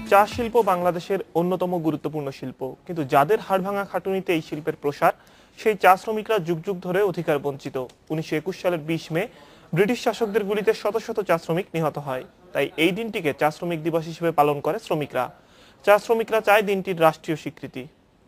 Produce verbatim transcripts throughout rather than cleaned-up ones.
চা শিল্প বাংলাদেশের অন্যতম গুরুত্বপূর্ণ শিল্প, কিন্তু যাদের হাড়ভাঙা খাটুনিতে এই শিল্পের প্রসার, সেই চা শ্রমিকরা যুগ যুগ ধরে অধিকার বঞ্চিত। উনিশশো একুশ সালের বিশ মে ব্রিটিশ শাসকদের গুলিতে শত শত চা শ্রমিক নিহত হয়। তাই এই দিনটিকে চা শ্রমিক দিবস হিসেবে পালন করে শ্রমিকরা। চা শ্রমিকরা চায় দিনটির রাষ্ট্রীয় স্বীকৃতি।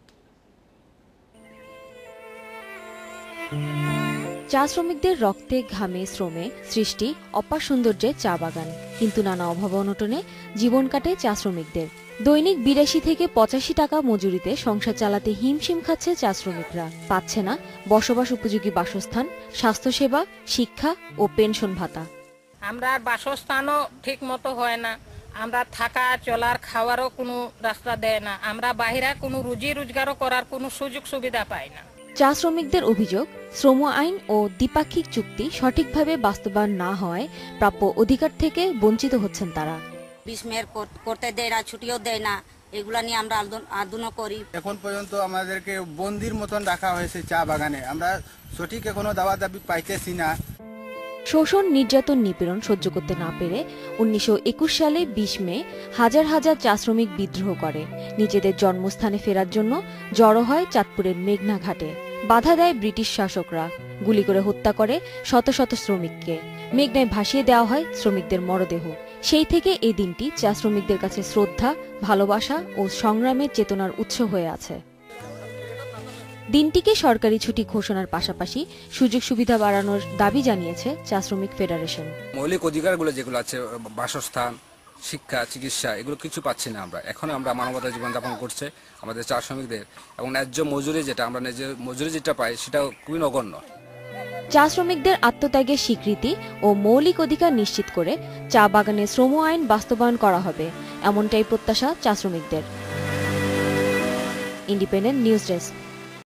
চা শ্রমিকদের রক্তে ঘামে শ্রমে সৃষ্টি অপার সৌন্দর্যে চা বাগান, কিন্তু নানা অভাব অনটনে জীবন কাটে চা শ্রমিকদের। দৈনিক বিরাশি থেকে পঁচাশি টাকা মজুরিতে সংসার চালাতে হিমশিম খাচ্ছে চা শ্রমিকরা। পাচ্ছে না বসবাস উপযোগী বাসস্থান, স্বাস্থ্যসেবা, শিক্ষা ও পেনশন ভাতা। আমরা বাসস্থানও ঠিক মতো হয় না, আমরা থাকা চলার খাওয়ারও কোনো রাস্তা দেয় না, আমরা বাহিরে কোনো রুজি রোজগারও করার কোনো সুযোগ সুবিধা পাই না। চা শ্রমিকদের অভিযোগ, শ্রম আইন ও দ্বিপাক্ষিক চুক্তি সঠিকভাবে বাস্তবায়ন না হওয়ায় প্রাপ্য অধিকার থেকে বঞ্চিত হচ্ছেন তারা। বিস্মের করতে দেয় না, ছুটিও দেয় না, এগুলা নিয়ে আমরা আন্দোলন করি। এখন পর্যন্ত আমাদেরকে বন্দির মতন রাখা হয়েছে চা বাগানে, আমরা সঠিক এখনো দাওয়া দাবি পাইতেছি না। শোষণ, নির্যাতন, নিপীড়ন সহ্য করতে না পেরে উনিশশো একুশ সালে বিশ মে হাজার হাজার চা শ্রমিক বিদ্রোহ করে নিজেদের জন্মস্থানে ফেরার জন্য জড়ো হয় চাঁদপুরের মেঘনা ঘাটে। বাধা দেয় ব্রিটিশ শাসকরা, গুলি করে হত্যা করে শত শত শ্রমিককে। মেঘনায় ভাসিয়ে দেওয়া হয় শ্রমিকদের মরদেহ। সেই থেকে এই দিনটি চা শ্রমিকদের কাছে শ্রদ্ধা, ভালোবাসা ও সংগ্রামের চেতনার উৎস হয়ে আছে। দিনটিকে সরকারি ছুটি ঘোষণার পাশাপাশি সুযোগ সুবিধা বাড়ানোর দাবি জানিয়েছে চা শ্রমিক ফেডারেশন। মৌলিক অধিকারগুলো যেগুলো আছে, বাসস্থান, শিক্ষা, চিকিৎসা, এগুলো কিছু পাচ্ছি না আমরা। এখন আমরা মানবতার জীবনযাপন করছে আমাদের চা শ্রমিকদের, এবং ন্যায্য মজুরি যেটা আমরা ন্যায্য মজুরি যেটা পাই সেটা খুবই নগণ্য। চা শ্রমিকদের আত্মত্যাগের স্বীকৃতি ও মৌলিক অধিকার নিশ্চিত করে চা বাগানে শ্রম আইন বাস্তবায়ন করা হবে, এমনটাই প্রত্যাশা চা শ্রমিকদের। Independent news desk.